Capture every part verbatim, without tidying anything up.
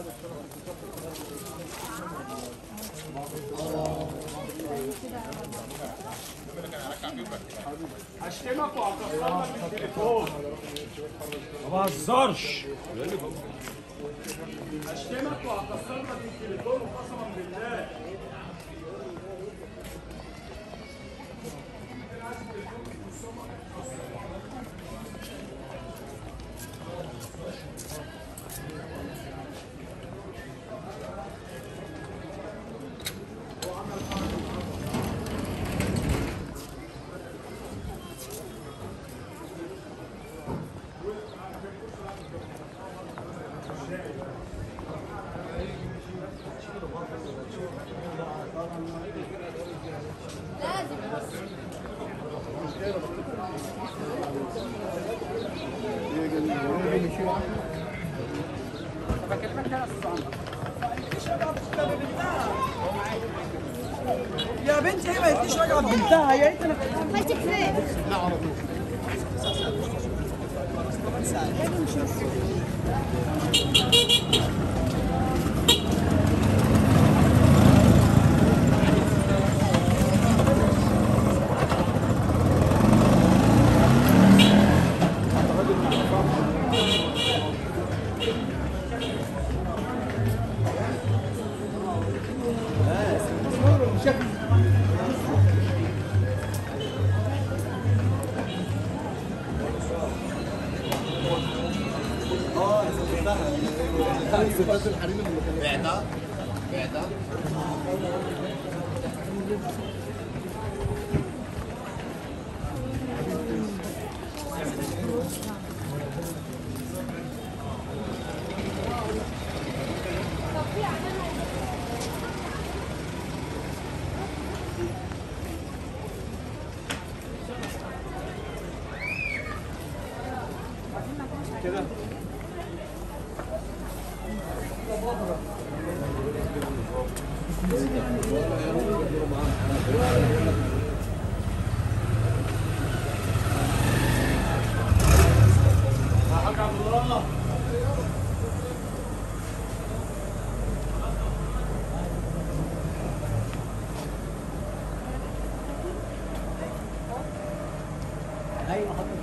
هشتمك وهكسر لك التليفون. ما بهزرش. هشتمك وهكسر لك التليفون قسما بالله. يا بنتي هي ما يديش رجعت بنتها يا ريت انا خالتك فين؟ لا على طول بعتها بعتها كده حاج عبد الله ايوه حضرتك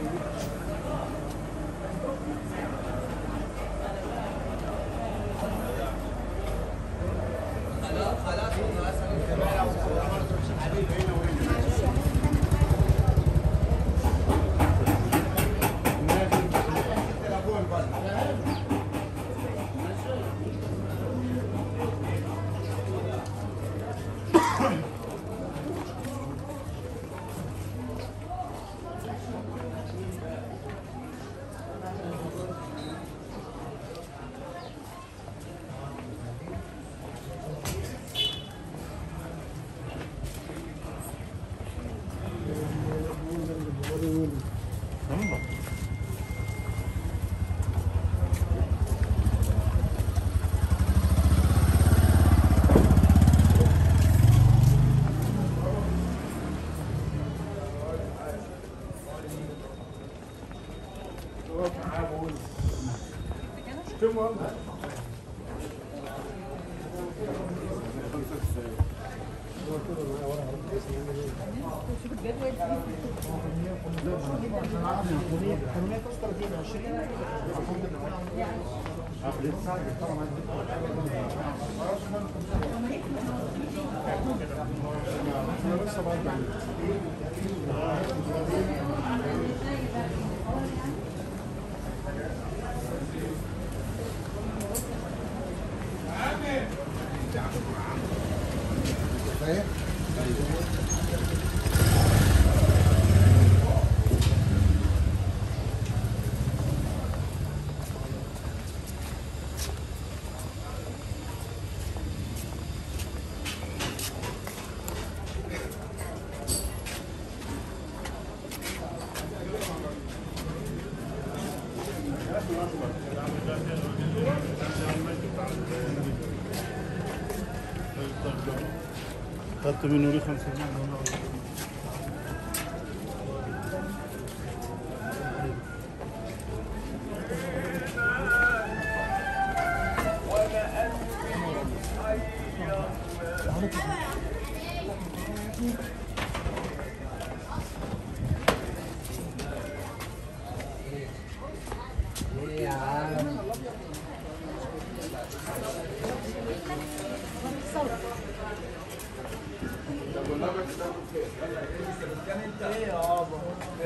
خدت من نوري خمسة وانا ايه يا عم ايه يابا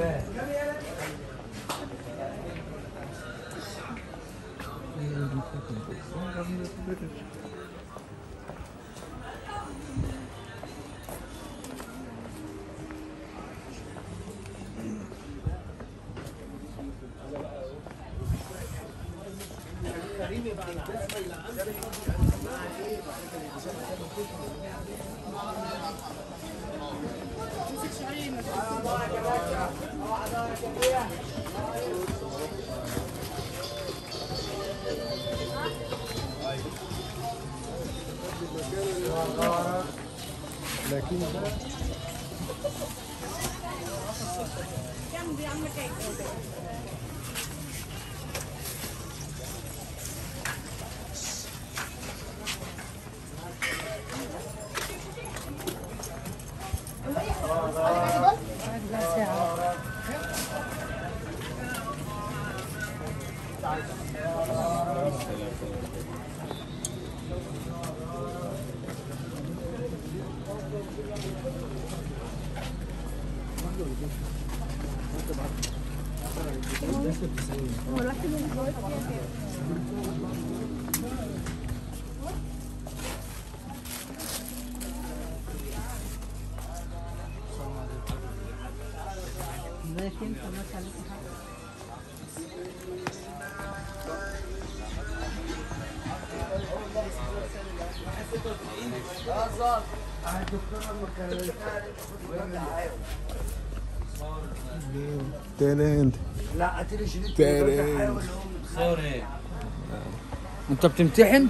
لكن كم دي عمك ايه؟ ماشي انت ما عليك حاجه تالنت لا اتري شريط تالنت سوري انت بتمتحن؟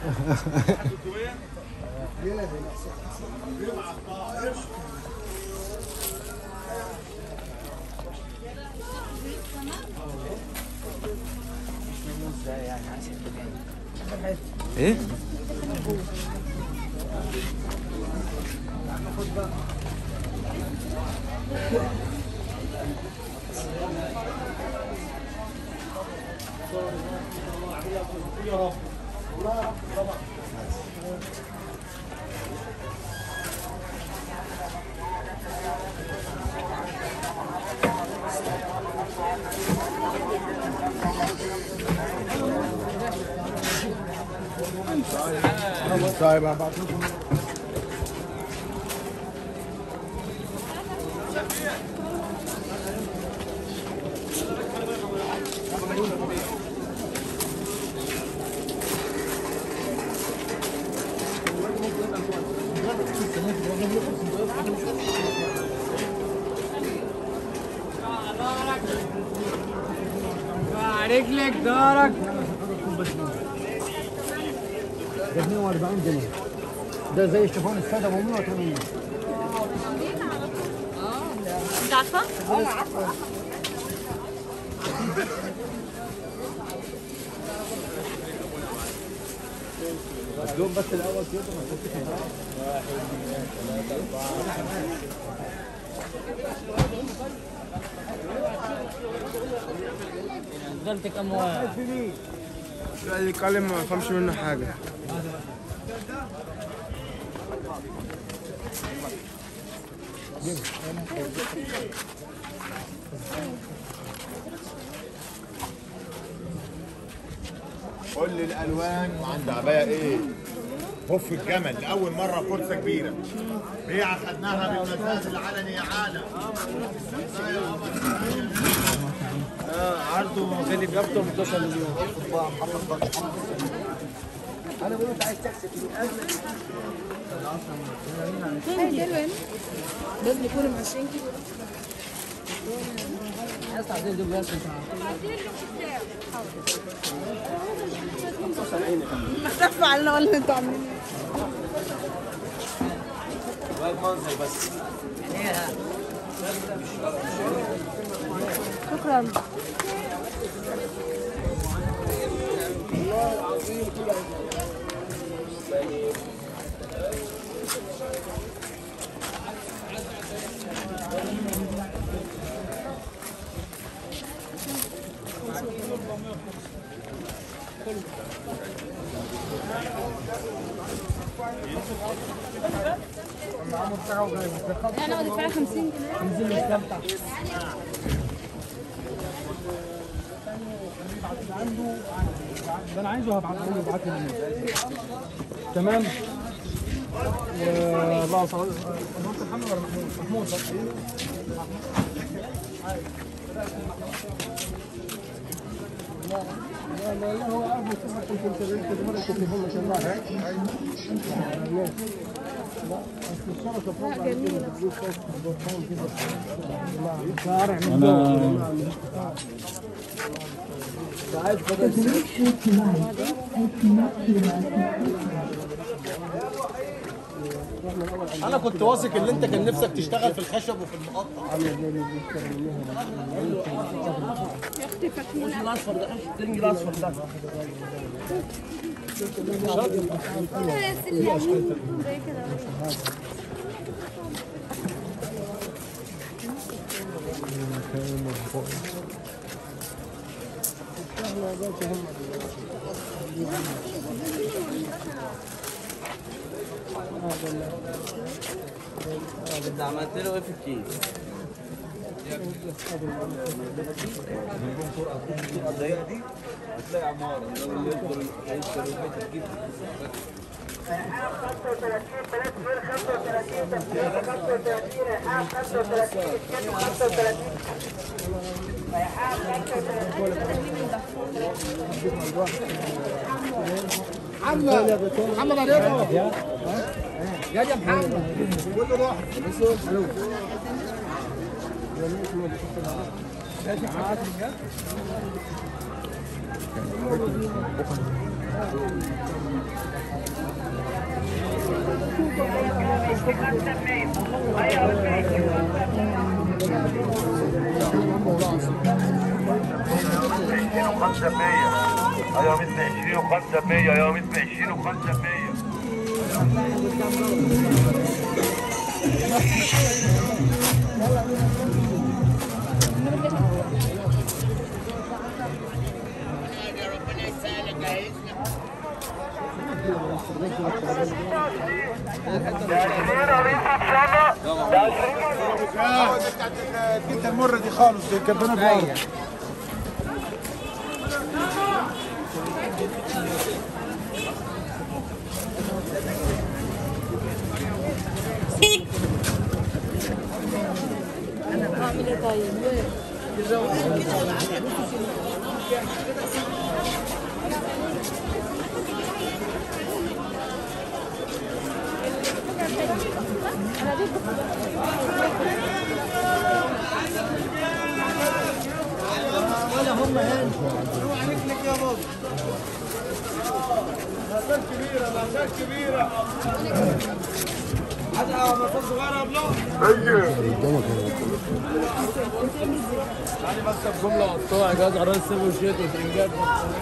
ايه؟ طيب هبعت لكم رجلك دارك ده اثنين وأربعين جنيه ده زي الشيفون الساده ب مية وثمانين. انت عارفه؟ اه عارفه اليوم بس الاول كده ما تحطش واحد اثنين ثلاثة أربعة نزلت كم واحد؟ اللي يتكلم ما يفهمش منه حاجه. قول لي الالوان وعند عبايه ايه؟ خف الجمل لاول مره فرصه كبيره. بيعه خدناها بالمزاج العلني يا عالم. اه عرضه غالي بيبطل اثني عشر مليون. انا بقول انت عايز تكسب حلوين لازم يكونوا ب عشرين كيلو. عايز عايزين دول بس ما تخفوا علينا ولا انتوا عاملين ايه؟ منظر بس شكرا. والله العظيم كده انا بدفع خمسين جنيه. عنده ده انا عايزه هبعته له ابعت لي تمام. الله صل على محمد ولا محمود؟ محمود لا لا لا هو قاعد يسمع كنت انت مره التليفون ما شاء الله هيك لا الشركه فوق جميله شارع من جوه عايز انا كنت واثق ان انت كان نفسك تشتغل في الخشب وفي المقطع. يا اختي فاكرين الاصفر ده الترنج الاصفر ده انت عملت له ايه في الكيس؟ الضيقه دي هتلاقي عماره اللي يقدر يشتري البيت الجديد. خمسة وثلاثين خمسة وثلاثين خمسة وثلاثين خمسة وثلاثين محمد محمد عليكم يا يا محمد قول له روح وخمسة مية أيوة مثل عشرين وخمسة مية أيوة مثل عشرين وخمسة مية ربنا يسهلك عايزنا انت المره دي خالص كبنا بارد اعمل ايه طيب؟ ولا هم هنا روح عليك لك يا بابا مقاسات كبيره مقاسات كبيره هذا مقاسات صغيره بلو يعني بس بجمله قطوع جاز عرايس سيبوا وشيت وترنجات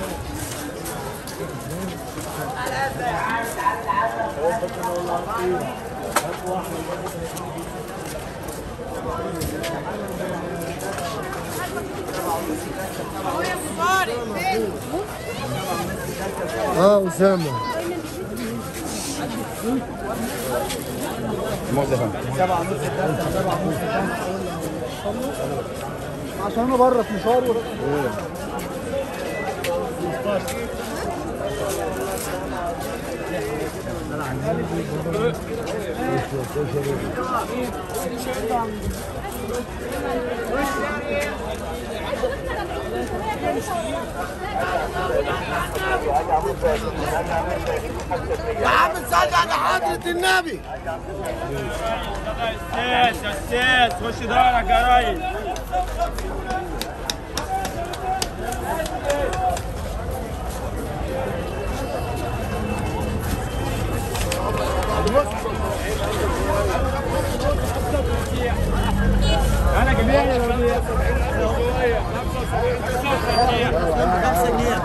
اه اسامه سبعة ونص سبعة ونص عشان انا بره في مشوار يا عم تصدق على حضرة النبي. يا استاذ يا استاذ خش دارك يا ريس. انا جميع خمسة جنيه